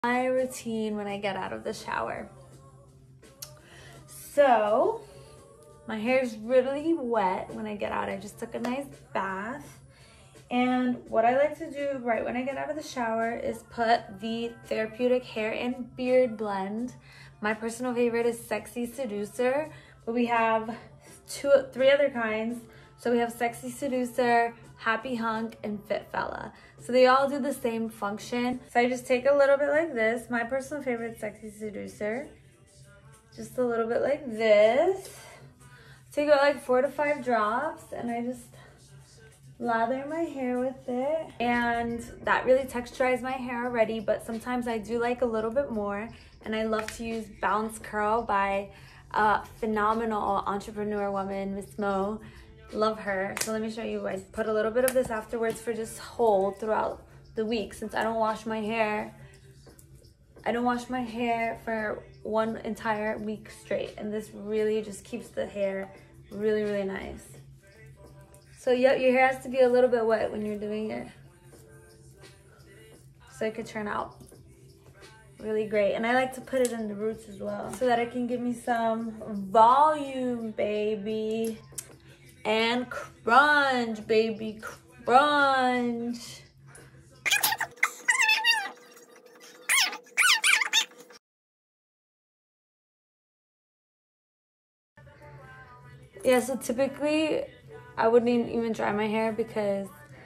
My routine when I get out of the shower. So my hair is really wet when I get out. I just took a nice bath. And what I like to do right when I get out of the shower is put the Therapeutic Hair and Beard Blend. My personal favorite is Sexy Seducer, but we have three other kinds. So we have Sexy Seducer, Happy Hunk, and Fit Fella. So they all do the same function. So I just take a little bit like this. My personal favorite, Sexy Seducer. Just a little bit like this. Take about like 4 to 5 drops, and I just lather my hair with it. And that really texturizes my hair already, but sometimes I do like a little bit more. And I love to use Bounce Curl by a phenomenal entrepreneur woman, Miss Mo. Love her. So let me show you. I put a little bit of this afterwards for just hold throughout the week, since I don't wash my hair. I don't wash my hair for one entire week straight, and this really just keeps the hair really, really nice. So yeah, your hair has to be a little bit wet when you're doing it, so it could turn out really great. And I like to put it in the roots as well, so that it can give me some volume, baby. And crunch, baby, crunch. Yeah, so typically I wouldn't even dry my hair because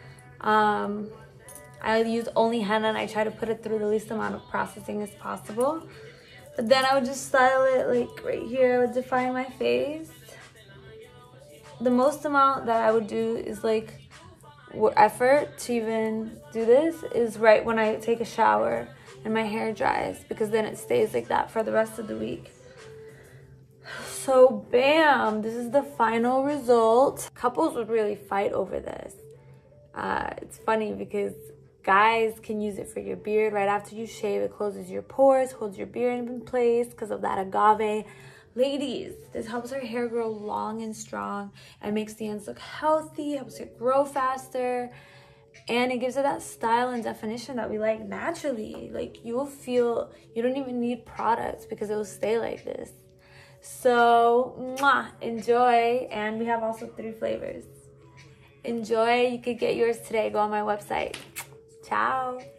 I use only henna, and I try to put it through the least amount of processing as possible. But then I would just style it like right here. I would define my face. The most amount that I would do is like effort to even do this is right when I take a shower and my hair dries, because then it stays like that for the rest of the week. So bam, this is the final result. Couples would really fight over this. It's funny because guys can use it for your beard right after you shave. It closes your pores, holds your beard in place because of that agave. Ladies, this helps our hair grow long and strong and makes the ends look healthy, helps it grow faster, and it gives it that style and definition that we like naturally. Like, you will feel, you don't even need products because it will stay like this. So, mwah, enjoy. And we have also 3 flavors. Enjoy. You could get yours today. Go on my website. Ciao.